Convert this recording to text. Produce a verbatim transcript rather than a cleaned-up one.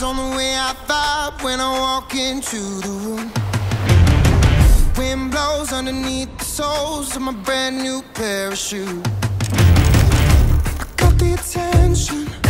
Eyes on the way I vibe when I walk into the room. Wind blows underneath the soles of my brand new pair of shoes. I got the attention